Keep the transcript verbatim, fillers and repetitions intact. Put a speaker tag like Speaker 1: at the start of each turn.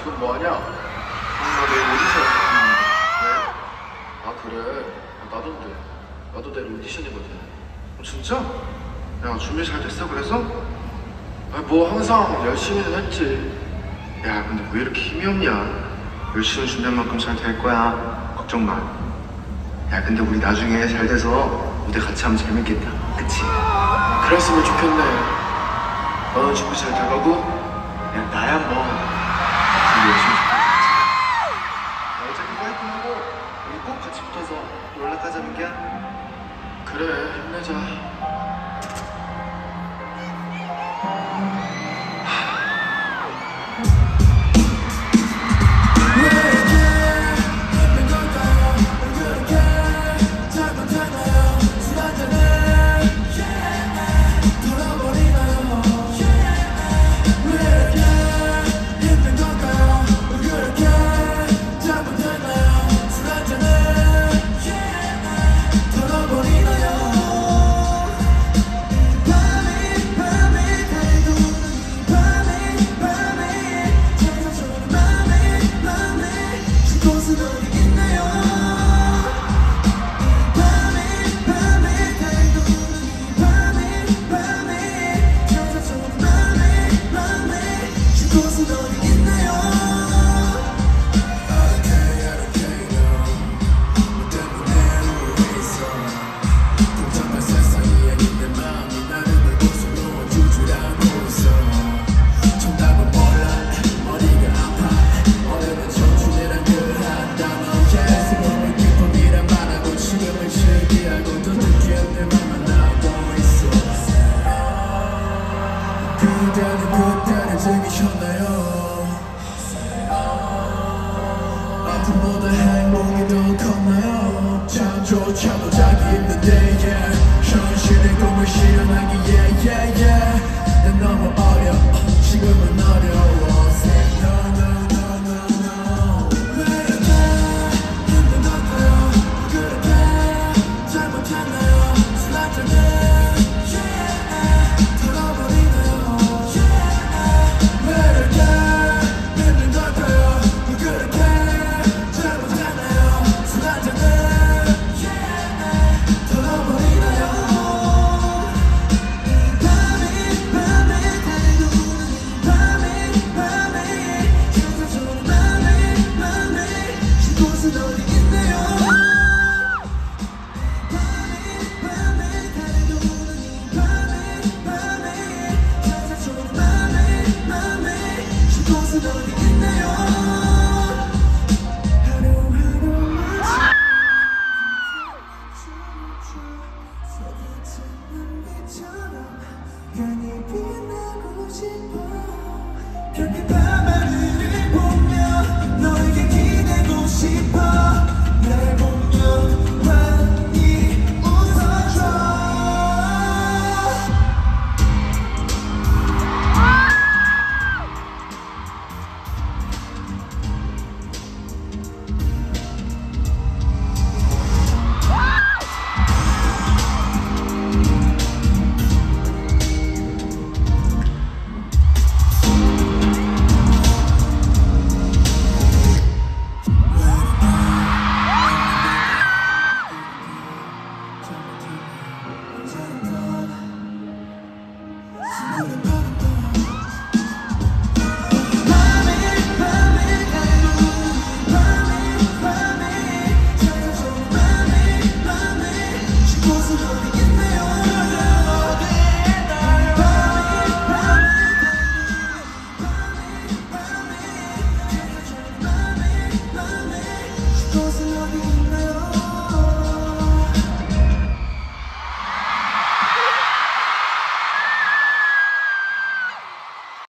Speaker 1: 지금 뭐하냐? 나 내일 오디션. 왜? 아 그래? 아, 나도인데. 나도 내일 오디션이거든. 어, 진짜? 야 준비 잘 됐어 그래서? 아 뭐 항상 열심히는 했지.
Speaker 2: 야 근데 왜 이렇게 힘이 없냐? 열심히 준비한 만큼 잘 될 거야. 걱정 마. 야 근데 우리 나중에 잘 돼서 무대 같이 하면 재밌겠다. 그치?
Speaker 1: 그랬으면 좋겠네. 너는 준비 잘 돼가고?
Speaker 2: 야 나야 뭐 준비 열심히 야 어차피 파이팅하고 우리 꼭 같이 붙어서 올라가자 민기야.
Speaker 1: 그래 힘내자.
Speaker 3: 그대는 그때를 즐기셨나요? 아픔보다 행복이 더 컸나요? 잠조차도 자기 힘든데 yeah. 현실의 꿈을 실현하기 yeah, yeah, yeah. 난 너무 어려 지금은 어려